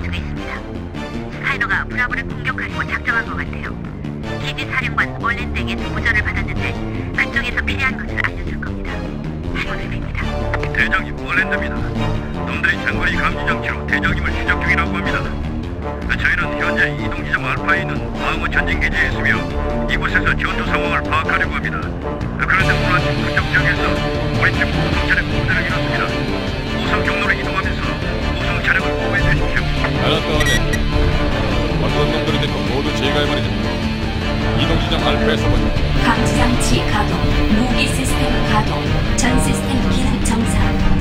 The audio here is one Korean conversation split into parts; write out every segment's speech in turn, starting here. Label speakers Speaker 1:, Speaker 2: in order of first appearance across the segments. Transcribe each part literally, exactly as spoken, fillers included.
Speaker 1: 수도 있습니다. 스카이너가 브라보를 공격하려고 작정한 것 같아요. 기지 사령관 올랜드에게 보전을 받았는데 그쪽에서 필요한 것을 알려줄 겁니다. 행운을 빕니다.
Speaker 2: 대장님, 올랜드입니다. 놈들이 장거리 감지 장치로 대장님을 추적 중이라고 합니다. 저희는 현재 이동 지점 알파에 있는 방어 전진 기지에 있으며 이곳에서 전투 상황을 파악하려고 합니다. 그런데 오늘 아침 그쪽 지역에서 우리 팀 구성 차량 공대를 이뤘습니다. 우선 경로로 이동하면서 우선 차량을 보호해 주십시오.
Speaker 3: 알았다, 올랜드. 어떤 놈들이 됐고 모두 제거해버리자. 이동 지점 알파에서 보자.
Speaker 4: 감지 장치 가동, 무기 시스템 가동, 전 시스템 기능 정상.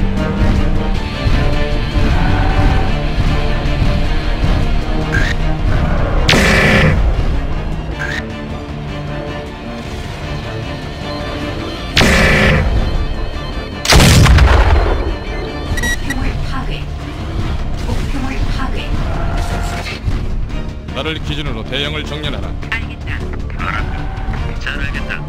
Speaker 3: 나를 기준으로 대형을 정렬하라.
Speaker 1: 알겠다.
Speaker 2: 알았다. 잘 알겠다.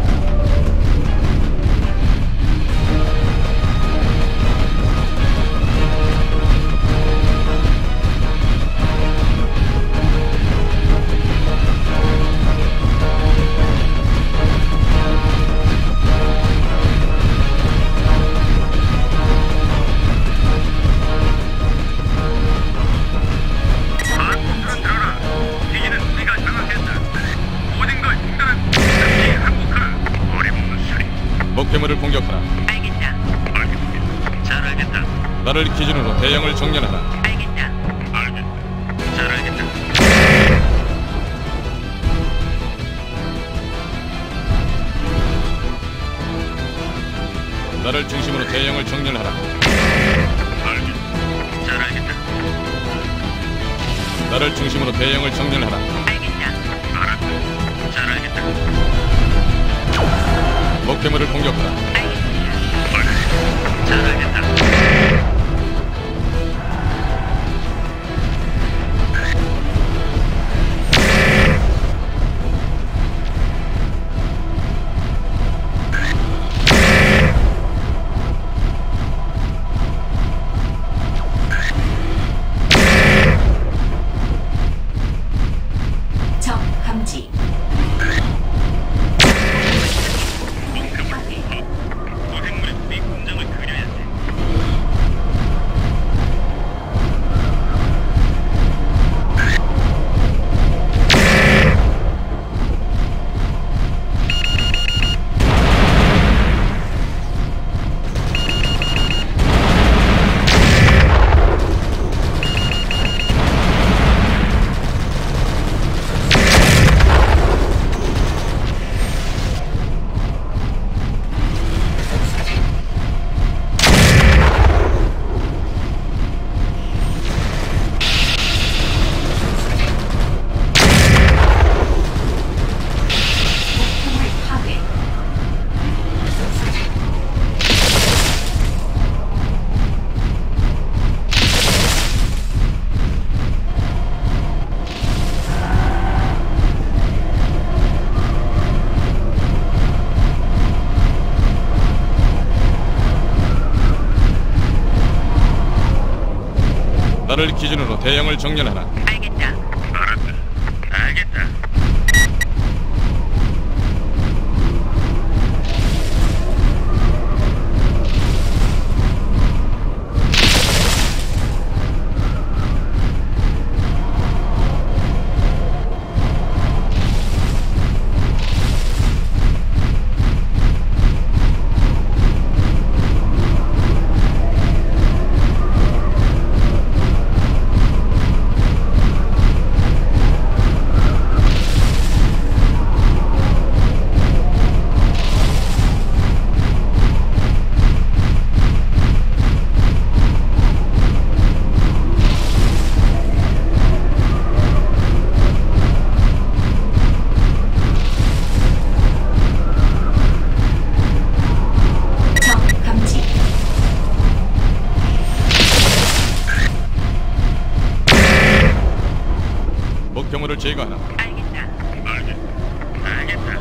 Speaker 3: 목표물을 공격하라.
Speaker 1: 알겠다.
Speaker 2: 알겠습니다. 잘 알겠다.
Speaker 3: 나를 기준으로 대형을 정렬하라.
Speaker 1: 알겠다.
Speaker 2: 알겠다. 잘 알겠다.
Speaker 3: 나를 중심으로 대형을 정렬하라.
Speaker 2: 알겠다. 잘 알겠다.
Speaker 3: 나를 중심으로 대형을 정렬하라.
Speaker 1: 알겠다.
Speaker 2: 알았다. 잘 알겠다.
Speaker 3: 목표물을 공격하라.
Speaker 1: 알겠습니다.
Speaker 2: 알겠다. 잘 알겠다.
Speaker 4: 적 감지.
Speaker 2: 고생물의 수익 공장을 그려야 돼.
Speaker 3: 나를 기준으로 대형을 정렬하라.
Speaker 1: 알겠다.
Speaker 2: 알았다. 알겠다.
Speaker 3: 목표물을 제거하라.
Speaker 1: 알겠다.
Speaker 2: 알겠다. 알겠다.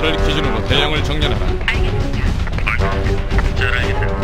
Speaker 3: 나를 기준으로 대형을 정렬하라.
Speaker 1: 알겠습니다.
Speaker 2: 잘 알겠다.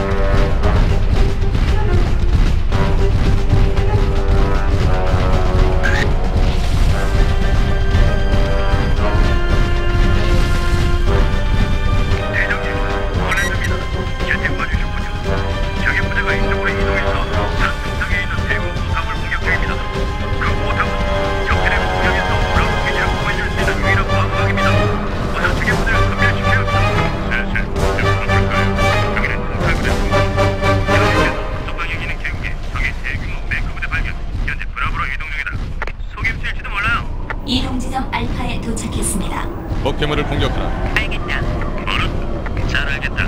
Speaker 2: 대장님, 원래입니다. 곁에 와주셨군요. 적의 부대가 이쪽으로 이동해서 산 중턱에 있는 대구 포탑을 공격 중입니다. 그 포탑은 적들의 공격에서 브라보 기지를 구해줄 수 있는 유일한 방어막입니다. 어서 적의 부대를 섬멸시켜야 합니다. 네, 좀 가볼까요? 저기는 통탈부대 현재 북방에 있는 계곡에 적의 대규모 맹크 부대 발견. 현재 브라보로 이동 중이다. 속임수일지도 몰라요.
Speaker 4: 이동 지점 알파에 도착했습니다.
Speaker 3: 목표물을 공격하라.
Speaker 1: 알겠다.
Speaker 2: 알았다. 잘 알겠다.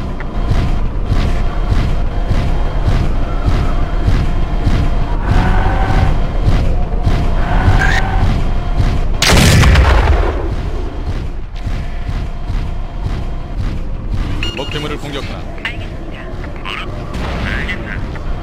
Speaker 3: 목표물을 공격하라.
Speaker 1: 알겠습니다.
Speaker 2: 알았다. 알겠다.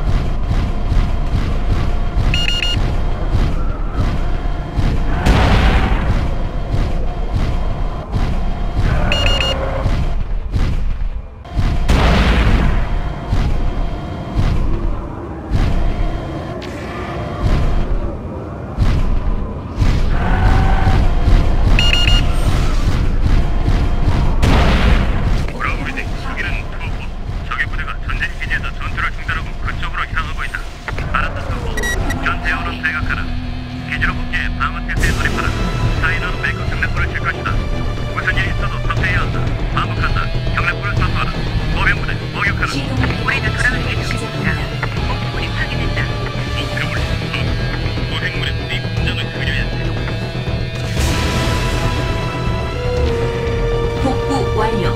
Speaker 2: 브라보리딩, 저기는 투어포. 적의 부대가 전진 기지에서 전투를 중단하고 그쪽으로 향하고 있다. 알았다, 투어포. 전대 언론 대각하라. 기지로 복귀해 방어 태세에 돌입하라. 사인하는 맹크 경례불을 칠 것이다. 무슨 일이 있어도 서세해야 한다. 반복한다. 경례불을 사수하라. 보병부대 목격하라.
Speaker 4: 시동
Speaker 1: 우리가 돌아가는 게 좋습니다.
Speaker 4: 시작합니다.
Speaker 1: 목표물이 확인됐다.
Speaker 2: 목표물 서 보행물에 네 공장을 그려야 돼.
Speaker 4: 복구 완료.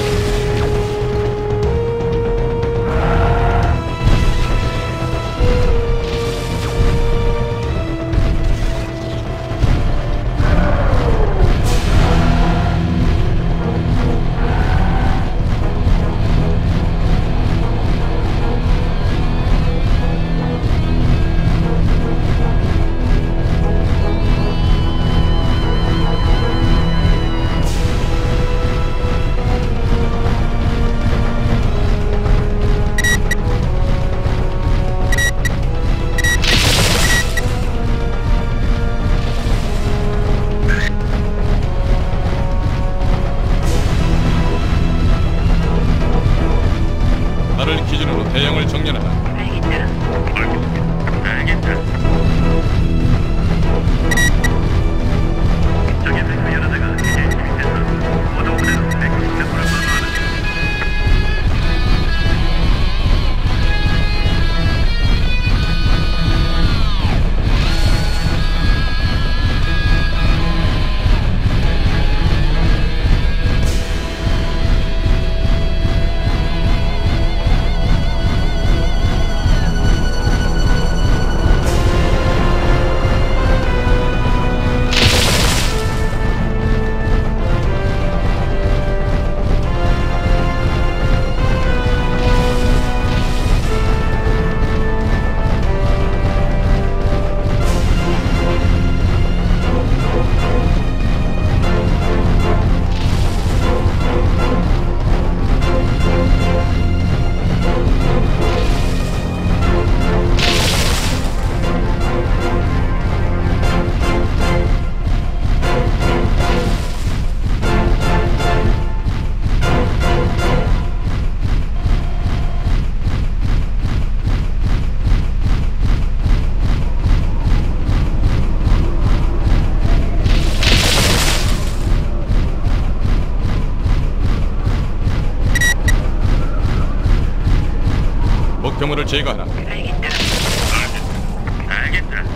Speaker 3: 나를 기준으로 대형을 정렬하라.
Speaker 1: 알겠다.
Speaker 2: 알겠다. 알겠다. 적의 맹크 여러 대가 이제 진입해서 모두 부대로 맹크 경례불을 사수하라.
Speaker 3: 목표물을 제거하라.
Speaker 1: 알겠다.
Speaker 2: 알겠다.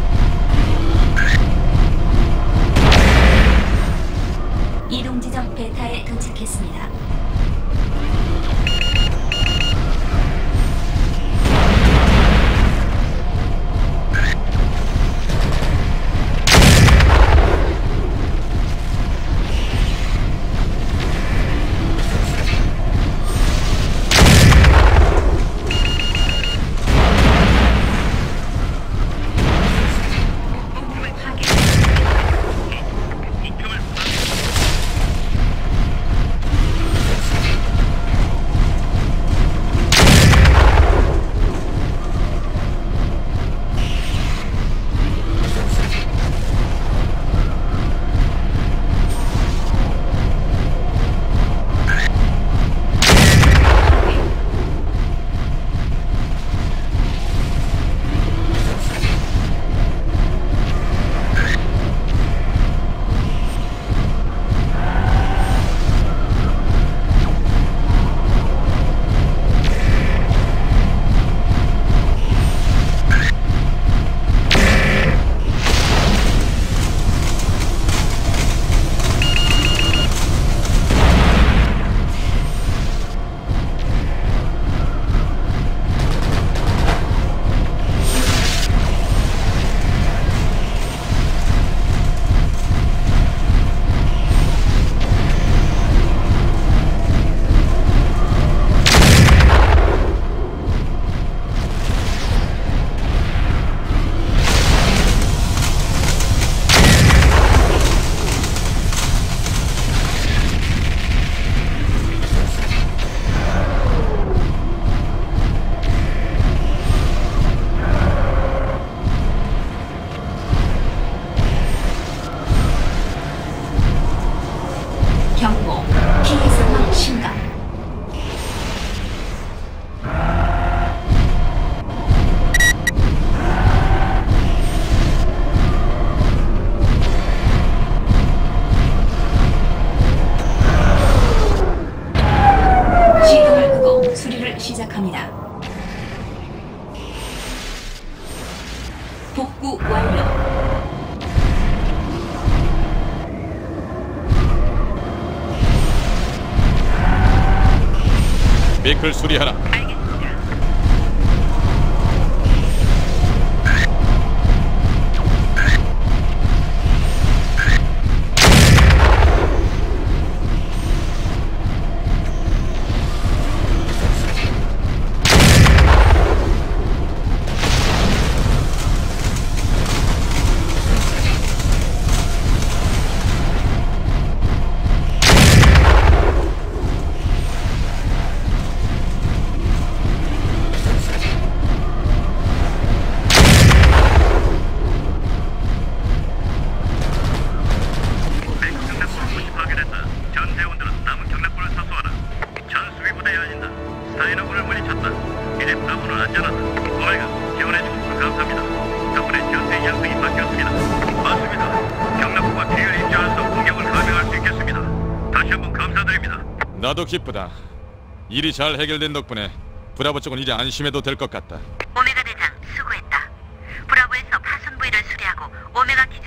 Speaker 4: 이동 지점 배치. 복구 완료.
Speaker 3: 베이클 수리하라.
Speaker 1: 알겠습니다.
Speaker 2: 사인하고를 물리쳤다. 이제 브라보는 안전하다. 오메가, 지원해주셔서 감사합니다. 덕분에 전투의 양상이 바뀌었습니다. 맞습니다. 경납부가 피해를 입증해서 공격을 감행할 수 있겠습니다. 다시 한번 감사드립니다.
Speaker 3: 나도 기쁘다. 일이 잘 해결된 덕분에 브라보 쪽은 이제 안심해도 될 것 같다.
Speaker 1: 오메가 대장 수고했다. 브라보에서 파손 부위를 수리하고 오메가 기지